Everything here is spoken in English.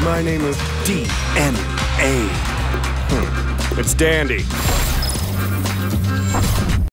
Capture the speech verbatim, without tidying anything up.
my name is D N A. Hmm. It's Dandy.